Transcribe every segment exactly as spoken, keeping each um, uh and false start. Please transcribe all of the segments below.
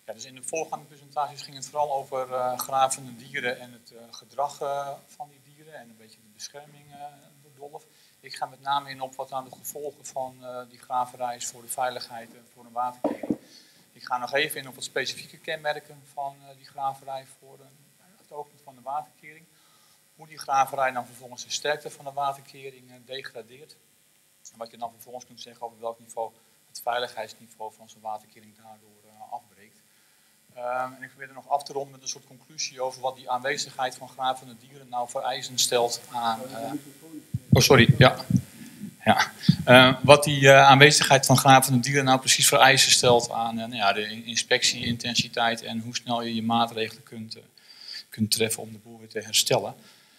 Ja, dus in de voorgaande presentaties ging het vooral over uh, gravende dieren en het uh, gedrag uh, van die dieren en een beetje de bescherming uh, door Dolf. Ik ga met name in op wat aan de gevolgen van uh, die graverij is voor de veiligheid en voor een waterkering. Ik ga nog even in op wat specifieke kenmerken van uh, die graverij voor uh, het oogpunt van de waterkering. Hoe die graverij dan vervolgens de sterkte van de waterkering uh, degradeert. En wat je dan vervolgens kunt zeggen over welk niveau het veiligheidsniveau van zo'n waterkering daardoor uh, afbreekt. Um, en ik probeer er nog af te ronden met een soort conclusie over wat die aanwezigheid van gravende dieren nou voor eisen stelt aan... Uh... Oh, sorry, ja. ja. Uh, wat die uh, aanwezigheid van gravende dieren nou precies voor eisen stelt aan uh, nou ja, de inspectie-intensiteit en hoe snel je je maatregelen kunt, uh, kunt treffen om de boel weer te herstellen.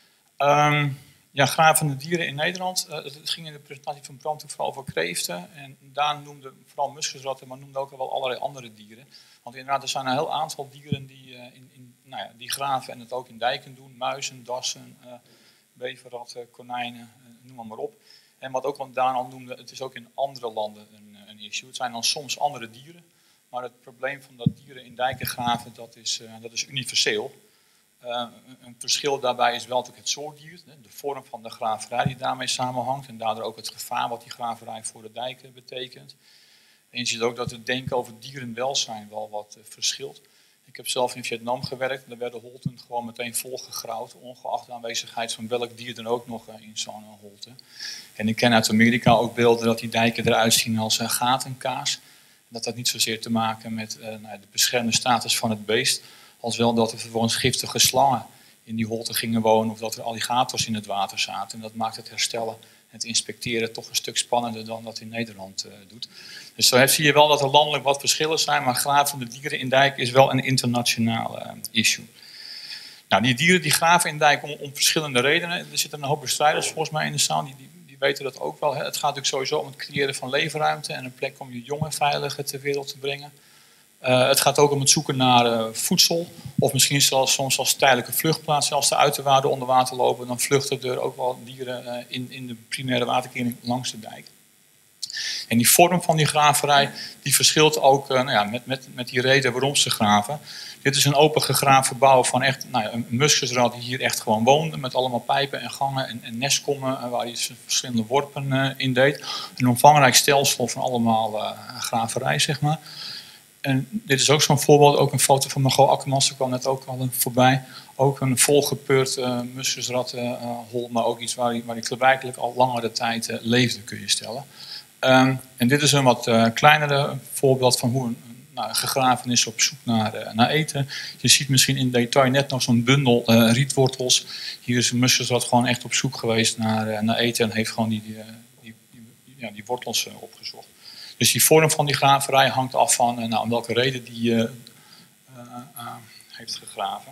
Um, ja, gravende dieren in Nederland. Uh, het ging in de presentatie van Bram vooral over kreeften. En Daan noemde vooral muskusratten, maar noemde ook wel allerlei andere dieren. Want inderdaad, er zijn een heel aantal dieren die, uh, in, in, nou ja, die graven en het ook in dijken doen. Muizen, dassen, uh, beverratten, konijnen, uh, noem maar, maar op. En wat ook Daan al noemde, het is ook in andere landen een, een issue. Het zijn dan soms andere dieren. Maar het probleem van dat dieren in dijken graven, dat is, uh, dat is universeel. Uh, een verschil daarbij is wel natuurlijk het soort dier, de vorm van de graverij die daarmee samenhangt. En daardoor ook het gevaar wat die graverij voor de dijken betekent. En je ziet ook dat het denken over dierenwelzijn wel wat uh, verschilt. Ik heb zelf in Vietnam gewerkt en daar werden holten gewoon meteen volgegrauwd, ongeacht de aanwezigheid van welk dier dan ook nog uh, in zo'n uh, holte. En ik ken uit Amerika ook beelden dat die dijken eruit zien als uh, gatenkaas. En dat had niet zozeer te maken met uh, nou, de beschermde status van het beest, als wel dat er vervolgens giftige slangen in die holte gingen wonen of dat er alligators in het water zaten. En dat maakt het herstellen en het inspecteren toch een stuk spannender dan dat in Nederland uh, doet. Dus zo zie je wel dat er landelijk wat verschillen zijn, maar gravende dieren in dijk is wel een internationaal uh, issue. Nou, die dieren die graven in dijk om, om verschillende redenen. Er zitten een hoop bestrijders volgens mij in de zaal, die, die, die weten dat ook wel. Hè. Het gaat natuurlijk sowieso om het creëren van leefruimte en een plek om je jongen veilig ter wereld te brengen. Uh, het gaat ook om het zoeken naar uh, voedsel, of misschien zelfs soms als tijdelijke vluchtplaats. Als de uiterwaarden onder water lopen, dan vluchten er ook wel dieren uh, in, in de primaire waterkering langs de dijk. En die vorm van die graverij, die verschilt ook uh, nou ja, met, met, met die reden waarom ze graven. Dit is een open gegraven gebouw van echt, nou ja, een muskusrat die hier echt gewoon woonde, met allemaal pijpen en gangen en, en nestkommen, uh, waar hij verschillende worpen uh, in deed. Een omvangrijk stelsel van allemaal uh, graverij, zeg maar. En dit is ook zo'n voorbeeld, ook een foto van Margot Akkermans, er kwam net ook al voorbij. Ook een volgepeurd uh, muskusrattenhol, uh, maar ook iets waar hij, waar hij klaarblijkelijk al langere tijd uh, leefde, kun je stellen. Um, en dit is een wat uh, kleinere voorbeeld van hoe een, nou, gegraven is op zoek naar, uh, naar eten. Je ziet misschien in detail net nog zo'n bundel uh, rietwortels. Hier is een muskusrat gewoon echt op zoek geweest naar, uh, naar eten en heeft gewoon die, die, die, die, ja, die wortels uh, opgezocht. Dus die vorm van die graverij hangt af van uh, nou, om welke reden die uh, uh, uh, heeft gegraven.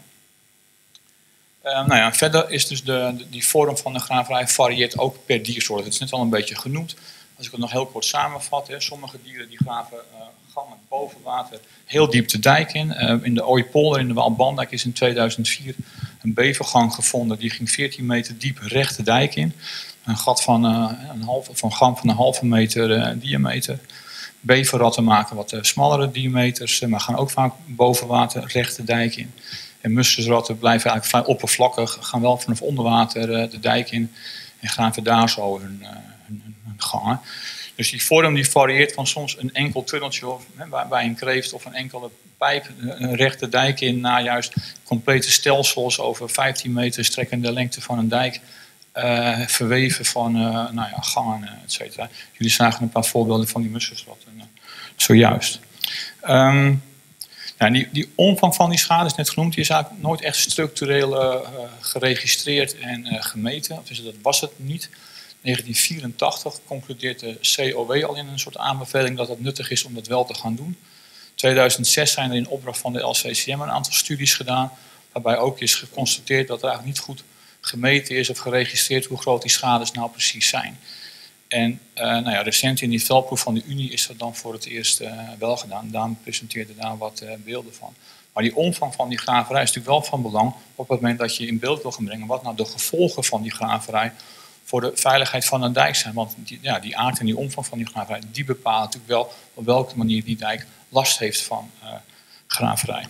Uh, nou ja, verder is dus de, de, die vorm van de graverij varieert ook per diersoort. Het is net al een beetje genoemd. Als ik het nog heel kort samenvat, hè, sommige dieren die graven uh, gangen boven water heel diep de dijk in. Uh, in de Ooipolder, in de Waalbandijk, is in tweeduizend vier een bevergang gevonden. Die ging veertien meter diep recht de dijk in. Een gat van uh, een halve, van gang van een halve meter uh, diameter. Beverratten maken wat uh, smallere diameters, uh, maar gaan ook vaak boven water recht de dijk in. En muskusratten blijven eigenlijk vrij oppervlakkig, gaan wel vanaf onder water uh, de dijk in en graven daar zo hun, uh, hun, hun gangen. Dus die vorm die varieert van soms een enkel tunneltje of, hè, bij, bij een kreeft of een enkele pijp een rechte dijk in, naar juist complete stelsels over vijftien meter strekkende lengte van een dijk. Uh, verweven van uh, nou ja, gangen, et cetera. Jullie zagen een paar voorbeelden van die muskusratten uh, zojuist. Um, ja, die, die omvang van die schade is net genoemd. Die is eigenlijk nooit echt structureel uh, geregistreerd en uh, gemeten. Dus dat was het niet. negentien vierentachtig concludeert de C O W al in een soort aanbeveling dat het nuttig is om dat wel te gaan doen. tweeduizend zes zijn er in opdracht van de L C C M een aantal studies gedaan, waarbij ook is geconstateerd dat er eigenlijk niet goed gemeten is of geregistreerd hoe groot die schades nou precies zijn. En uh, nou ja, recent in die veldproef van de Unie is dat dan voor het eerst uh, wel gedaan. Daan presenteerde daar wat uh, beelden van. Maar die omvang van die graverij is natuurlijk wel van belang op het moment dat je in beeld wil gaan brengen wat nou de gevolgen van die graverij voor de veiligheid van een dijk zijn. Want die, ja, die aard en die omvang van die graverij, die bepalen natuurlijk wel op welke manier die dijk last heeft van uh, graverij.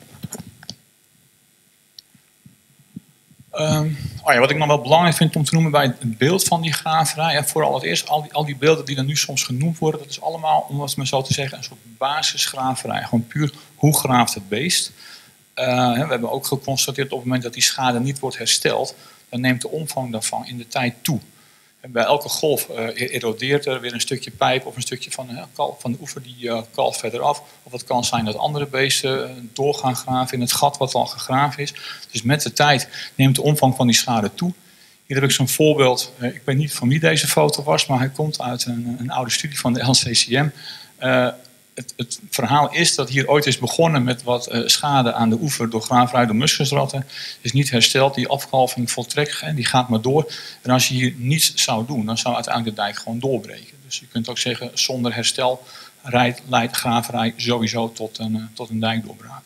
Um, oh ja, wat ik nog wel belangrijk vind om te noemen bij het beeld van die graverij. Ja, vooral het eerst, al die, al die beelden die er nu soms genoemd worden, dat is allemaal, om het maar zo te zeggen, een soort basisgraverij. Gewoon puur, hoe graaft het beest? Uh, we hebben ook geconstateerd op het moment dat die schade niet wordt hersteld, dan neemt de omvang daarvan in de tijd toe. En bij elke golf uh, erodeert er weer een stukje pijp of een stukje van, uh, kalf, van de oever die uh, kalft verder af. Of het kan zijn dat andere beesten uh, door gaan graven in het gat wat al gegraven is. Dus met de tijd neemt de omvang van die schade toe. Hier heb ik zo'n voorbeeld. Uh, ik weet niet van wie deze foto was, maar hij komt uit een, een oude studie van de L C C M. Uh, Het, het verhaal is dat hier ooit is begonnen met wat uh, schade aan de oever door graverij door muskusratten. Is niet hersteld, die afkalving voltrekt, hè, die gaat maar door. En als je hier niets zou doen, dan zou uiteindelijk de dijk gewoon doorbreken. Dus je kunt ook zeggen, zonder herstel rijdt, leidt graverij sowieso tot een, uh, tot een dijkdoorbraak.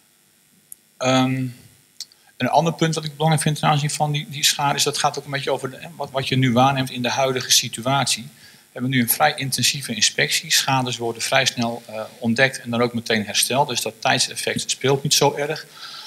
Um, een ander punt dat ik belangrijk vind ten aanzien van die, die schade is, dat gaat ook een beetje over de, wat, wat je nu waarneemt in de huidige situatie. We hebben nu een vrij intensieve inspectie. Schades worden vrij snel uh, ontdekt en dan ook meteen hersteld. Dus dat tijdseffect speelt niet zo erg.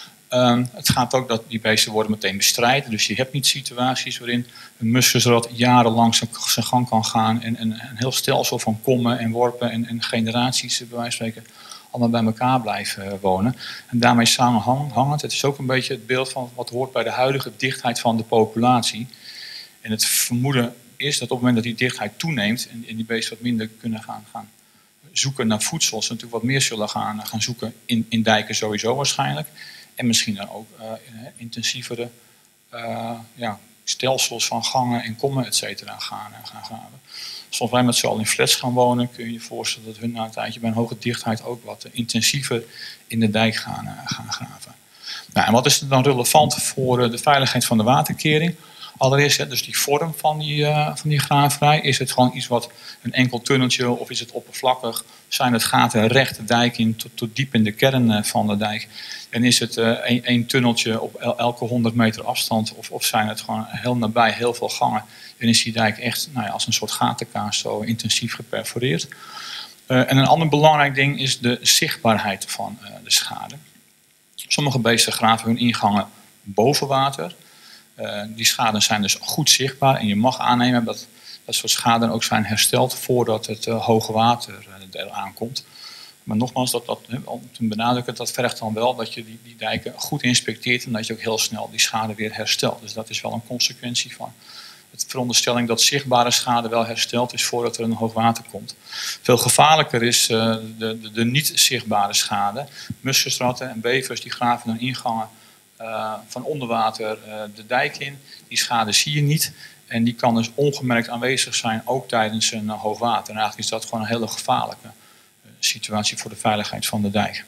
Um, het gaat ook dat die beesten worden meteen bestreden. Dus je hebt niet situaties waarin een muskusrat jarenlang zijn gang kan gaan. En, en een heel stelsel van kommen en worpen en, en generaties bij wijze van spreken allemaal bij elkaar blijven wonen. En daarmee samenhangend. Het is ook een beetje het beeld van wat hoort bij de huidige dichtheid van de populatie. En het vermoeden is dat op het moment dat die dichtheid toeneemt en, en die beesten wat minder kunnen gaan, gaan zoeken naar voedsel, ze natuurlijk wat meer zullen gaan, gaan zoeken in, in dijken sowieso waarschijnlijk. En misschien dan ook uh, intensievere uh, ja, stelsels van gangen en kommen et cetera gaan, gaan graven. Als wij met z'n allen in flats gaan wonen, kun je je voorstellen dat hun na een tijdje bij een hoge dichtheid ook wat intensiever in de dijk gaan, uh, gaan graven. Nou, en wat is er dan relevant voor uh, de veiligheid van de waterkering? Allereerst, hè, dus die vorm van die, uh, van die graverij. Is het gewoon iets wat een enkel tunneltje of is het oppervlakkig? Zijn het gaten recht de dijk in tot, tot diep in de kern uh, van de dijk? En is het uh, één tunneltje op el, elke honderd meter afstand? Of, of zijn het gewoon heel nabij heel veel gangen? En is die dijk echt nou ja, als een soort gatenkaas zo intensief geperforeerd? Uh, en een ander belangrijk ding is de zichtbaarheid van uh, de schade. Sommige beesten graven hun ingangen boven water. Uh, die schade zijn dus goed zichtbaar en je mag aannemen dat dat soort schade ook zijn hersteld voordat het uh, hoge water uh, eraan komt. Maar nogmaals, dat, dat, om te benadrukken, dat vergt dan wel dat je die, die dijken goed inspecteert en dat je ook heel snel die schade weer herstelt. Dus dat is wel een consequentie van de veronderstelling dat zichtbare schade wel hersteld is voordat er een hoog water komt. Veel gevaarlijker is uh, de, de, de niet zichtbare schade. Muskusratten en bevers die graven hun ingangen Uh, van onder water uh, de dijk in. Die schade zie je niet. En die kan dus ongemerkt aanwezig zijn, ook tijdens een uh, hoog water. En eigenlijk is dat gewoon een hele gevaarlijke uh, situatie voor de veiligheid van de dijk.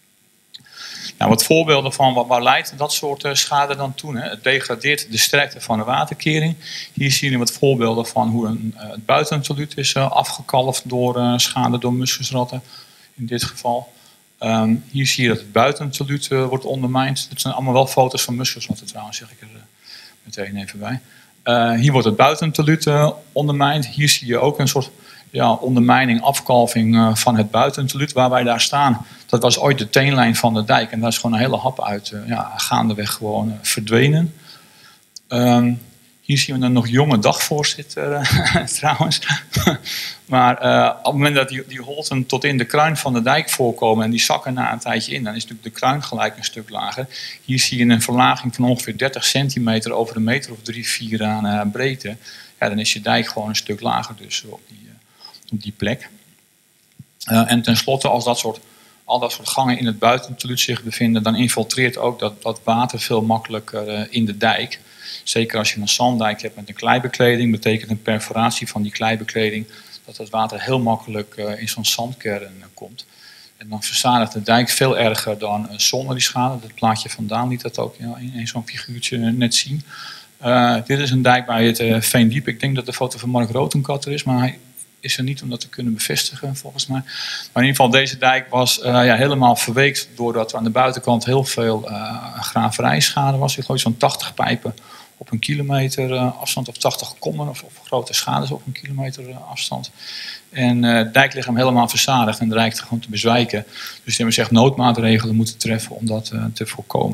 Nou, wat voorbeelden van wat, waar leidt dat soort uh, schade dan toe? Hè? Het degradeert de sterkte van de waterkering. Hier zien we wat voorbeelden van hoe een, uh, het buitenteluut is uh, afgekalfd door uh, schade door muskusratten. In dit geval. Um, hier zie je dat het buitenteluut uh, wordt ondermijnd. Dat zijn allemaal wel foto's van muskusratten trouwens, zeg ik er uh, meteen even bij. Uh, hier wordt het buitenteluut uh, ondermijnd. Hier zie je ook een soort ja, ondermijning, afkalving uh, van het buitenteluut. Waar wij daar staan, dat was ooit de teenlijn van de dijk. En daar is gewoon een hele hap uit, uh, ja, gaandeweg gewoon uh, verdwenen. Um, Hier zien we een nog jonge dagvoorzitter uh, trouwens. maar uh, op het moment dat die, die holten tot in de kruin van de dijk voorkomen en die zakken na een tijdje in, dan is natuurlijk de kruin gelijk een stuk lager. Hier zie je een verlaging van ongeveer dertig centimeter over een meter of drie, vier aan uh, breedte. Ja, dan is je dijk gewoon een stuk lager dus op die, uh, op die plek. Uh, en tenslotte, als dat soort, al dat soort gangen in het buitenteluut zich bevinden, dan infiltreert ook dat, dat water veel makkelijker uh, in de dijk. Zeker als je een zanddijk hebt met een kleibekleding, betekent een perforatie van die kleibekleding dat het water heel makkelijk uh, in zo'n zandkern uh, komt. En dan verzadigt de dijk veel erger dan uh, zonder die schade. Dat plaatje vandaan liet dat ook ja, in, in zo'n figuurtje uh, net zien. Uh, dit is een dijk bij het uh, Veendiep. Ik denk dat de foto van Mark Rotenkat er is, maar hij is er niet om dat te kunnen bevestigen volgens mij. Maar in ieder geval, deze dijk was uh, ja, helemaal verweekt doordat er aan de buitenkant heel veel uh, graverijschade was. Ik geloof zo'n tachtig pijpen op een kilometer uh, afstand of tachtig kommen of, of grote schades op een kilometer uh, afstand. En uh, het dijklichaam helemaal verzadigd en dreigt gewoon te bezwijken. Dus die hebben zich noodmaatregelen moeten treffen om dat uh, te voorkomen.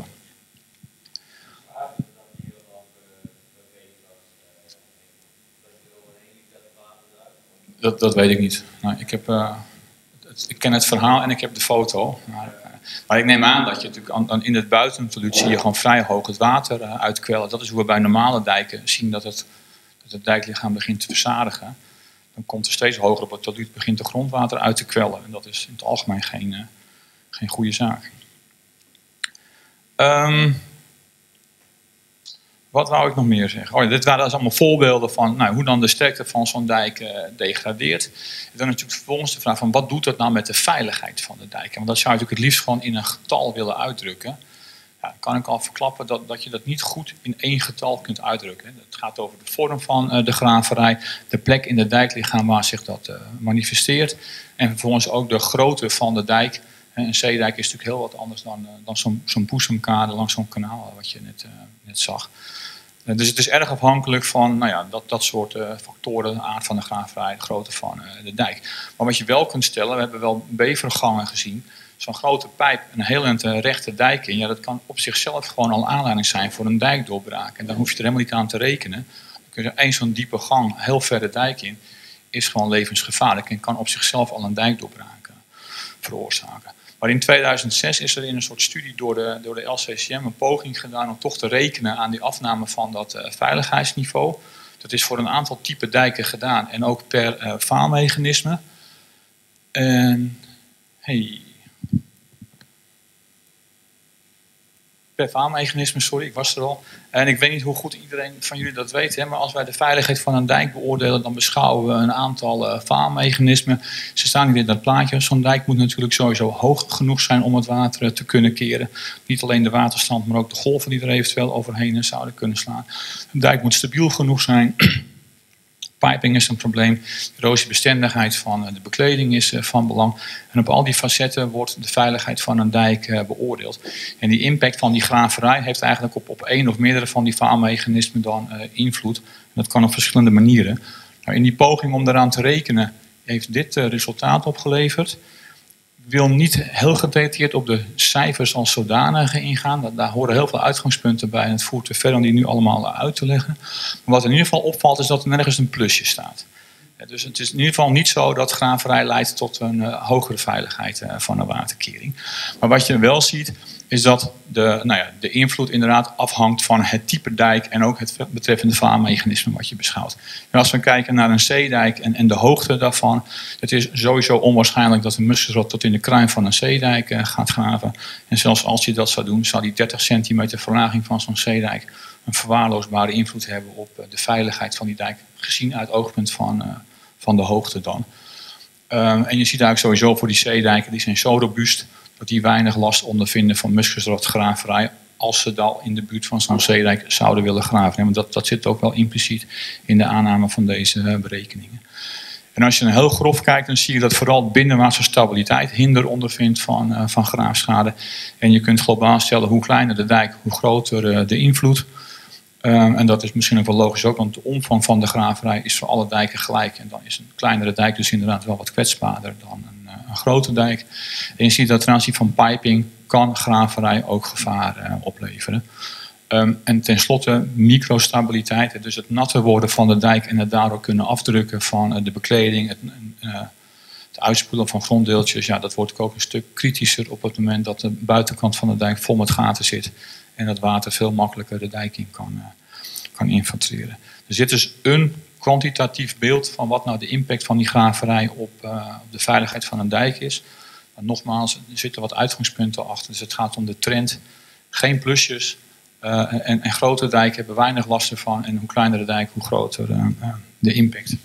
Dat, dat weet ik niet. Nou, ik, heb, uh, het, ik ken het verhaal en ik heb de foto. Maar, uh, maar ik neem aan dat je natuurlijk aan, aan, in het buitengeluid zie je gewoon vrij hoog het water uh, uitkwellen. Dat is hoe we bij normale dijken zien dat het, dat het dijklichaam begint te verzadigen. Dan komt er steeds hoger op het taluut, begint de grondwater uit te kwellen. En dat is in het algemeen geen, uh, geen goede zaak. Um, Wat wou ik nog meer zeggen? Oh, dit waren dus allemaal voorbeelden van nou, hoe dan de sterkte van zo'n dijk uh, degradeert. En dan natuurlijk vervolgens de vraag van wat doet dat nou met de veiligheid van de dijk? Want dat zou je natuurlijk het liefst gewoon in een getal willen uitdrukken. Ja, dan kan ik al verklappen dat, dat je dat niet goed in één getal kunt uitdrukken. Het gaat over de vorm van uh, de graverij, de plek in het dijklichaam waar zich dat uh, manifesteert. En vervolgens ook de grootte van de dijk. Een zeedijk is natuurlijk heel wat anders dan, uh, dan zo'n zo'n boezemkade langs zo'n kanaal wat je net, uh, net zag. Dus het is erg afhankelijk van nou ja, dat, dat soort uh, factoren, de aard van de graverij, de grootte van uh, de dijk. Maar wat je wel kunt stellen, we hebben wel bevergangen gezien, zo'n grote pijp, een heel uh, rechte dijk in, ja, dat kan op zichzelf gewoon al aanleiding zijn voor een dijkdoorbraak. En daar hoef je er helemaal niet aan te rekenen. Dan kun je één zo'n diepe gang, heel ver de dijk in, is gewoon levensgevaarlijk en kan op zichzelf al een dijkdoorbraak uh, veroorzaken. Maar in tweeduizend zes is er in een soort studie door de, door de L C C M een poging gedaan om toch te rekenen aan die afname van dat uh, veiligheidsniveau. Dat is voor een aantal type dijken gedaan en ook per uh, faalmechanisme. En, hey. Per faalmechanisme, sorry, ik was er al. En ik weet niet hoe goed iedereen van jullie dat weet, hè, maar als wij de veiligheid van een dijk beoordelen, dan beschouwen we een aantal uh, faalmechanismen. Ze staan hier in dat plaatje. Zo'n dijk moet natuurlijk sowieso hoog genoeg zijn om het water uh, te kunnen keren. Niet alleen de waterstand, maar ook de golven die er eventueel overheen zouden kunnen slaan. Een dijk moet stabiel genoeg zijn. Piping is een probleem, erosiebestendigheid van de bekleding is van belang. En op al die facetten wordt de veiligheid van een dijk beoordeeld. En die impact van die graverij heeft eigenlijk op, op één of meerdere van die faalmechanismen dan uh, invloed. En dat kan op verschillende manieren. Nou, in die poging om daaraan te rekenen heeft dit uh, resultaat opgeleverd. Ik wil niet heel gedetailleerd op de cijfers als zodanige ingaan. Daar horen heel veel uitgangspunten bij en het voert te ver om die nu allemaal uit te leggen. Maar wat in ieder geval opvalt is dat er nergens een plusje staat. Dus het is in ieder geval niet zo dat graverij leidt tot een uh, hogere veiligheid uh, van een waterkering. Maar wat je wel ziet is dat de, nou ja, de invloed inderdaad afhangt van het type dijk en ook het betreffende vaarmechanisme wat je beschouwt. En als we kijken naar een zeedijk en, en de hoogte daarvan, het is sowieso onwaarschijnlijk dat een muskusrot tot in de kruin van een zeedijk uh, gaat graven. En zelfs als hij dat zou doen, zou die dertig centimeter verlaging van zo'n zeedijk een verwaarloosbare invloed hebben op uh, de veiligheid van die dijk, gezien uit het oogpunt van, uh, van de hoogte dan. Um, en je ziet eigenlijk sowieso voor die zeedijken, die zijn zo robuust dat die weinig last ondervinden van muskusrotgraverij als ze dan in de buurt van zo'n zeedijk zouden willen graven. Want dat, dat zit ook wel impliciet in de aanname van deze uh, berekeningen. En als je dan heel grof kijkt, dan zie je dat vooral binnenwaartse stabiliteit hinder ondervindt van, uh, van graafschade. En je kunt globaal stellen hoe kleiner de dijk, hoe groter uh, de invloed. Um, en dat is misschien ook wel logisch ook, want de omvang van de graverij is voor alle dijken gelijk. En dan is een kleinere dijk dus inderdaad wel wat kwetsbaarder dan een, uh, een grote dijk. En je ziet dat ten aanzien van piping kan graverij ook gevaar uh, opleveren. Um, en tenslotte microstabiliteit, dus het natter worden van de dijk en het daardoor kunnen afdrukken van uh, de bekleding, het, uh, het uitspoelen van gronddeeltjes. Ja, dat wordt ook een stuk kritischer op het moment dat de buitenkant van de dijk vol met gaten zit. En dat water veel makkelijker de dijk in kan, uh, kan infiltreren. Dus dit is een kwantitatief beeld van wat nou de impact van die graverij op, uh, op de veiligheid van een dijk is. Maar nogmaals, er zitten wat uitgangspunten achter. Dus het gaat om de trend. Geen plusjes. Uh, en, en grote dijken hebben weinig last ervan. En hoe kleiner de dijk, hoe groter uh, uh, de impact.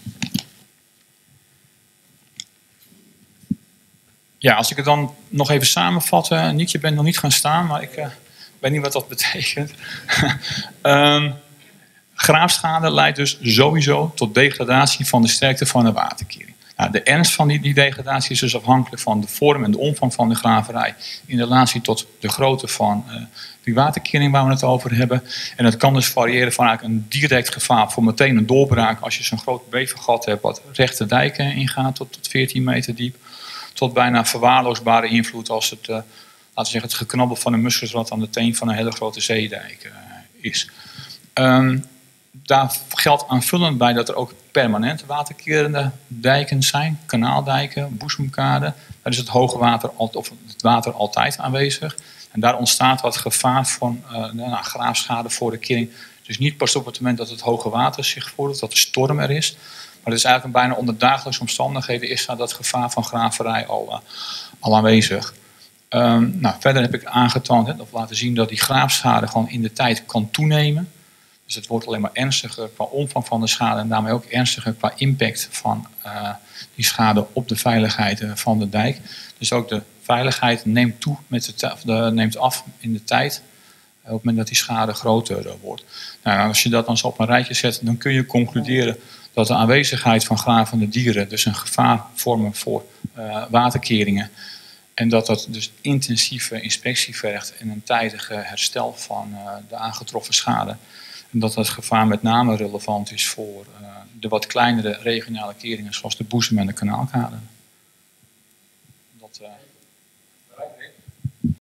Ja, als ik het dan nog even samenvat. Uh, Niet, je bent nog niet gaan staan, maar ik... Uh, Ik weet niet wat dat betekent. um, graafschade leidt dus sowieso tot degradatie van de sterkte van de waterkering. Nou, Nou, de ernst van die, die degradatie is dus afhankelijk van de vorm en de omvang van de graverij in relatie tot de grootte van uh, die waterkering waar we het over hebben. En dat kan dus variëren van eigenlijk een direct gevaar voor meteen een doorbraak als je zo'n groot bevergat hebt wat rechte dijken ingaat tot, tot veertien meter diep, tot bijna verwaarloosbare invloed als het, uh, laten we zeggen, het geknabbel van een muskusrat aan de teen van een hele grote zeedijk uh, is. Um, Daar geldt aanvullend bij dat er ook permanent waterkerende dijken zijn, kanaaldijken, boezemkaden. Daar is het hoge water of het water altijd aanwezig. En daar ontstaat wat gevaar van uh, nou, graafschade voor de kering. Dus niet pas op het moment dat het hoge water zich voordoet, dat de storm er is. Maar het is eigenlijk bijna onder dagelijkse omstandigheden is daar dat gevaar van graverij al, uh, al aanwezig. Um, nou, verder heb ik aangetoond, hè, of laten zien dat die graafschade gewoon in de tijd kan toenemen. Dus het wordt alleen maar ernstiger qua omvang van de schade en daarmee ook ernstiger qua impact van uh, die schade op de veiligheid uh, van de dijk. Dus ook de veiligheid neemt, toe met de, of de, neemt af in de tijd uh, op het moment dat die schade groter uh, wordt. Nou, als je dat dan zo op een rijtje zet, dan kun je concluderen dat de aanwezigheid van gravende dieren dus een gevaar vormen voor uh, waterkeringen. En dat dat dus intensieve inspectie vergt en een tijdige herstel van uh, de aangetroffen schade. En dat het gevaar met name relevant is voor uh, de wat kleinere regionale keringen zoals de boezem- en de kanaalkaden. Dat, uh...